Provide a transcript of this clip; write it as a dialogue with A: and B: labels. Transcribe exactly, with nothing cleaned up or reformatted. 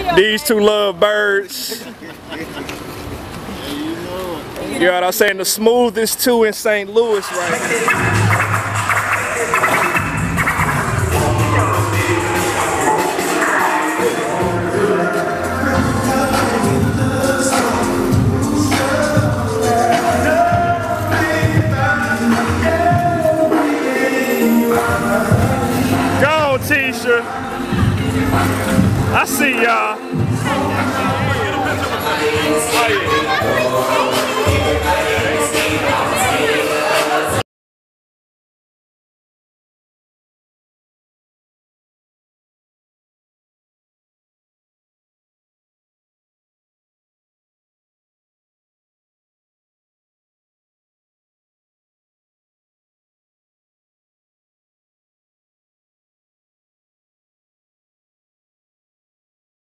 A: These two love birds. You know what I'm saying? The smoothest two in Saint Louis right here. Tisha, I see y'all. Oh, yeah.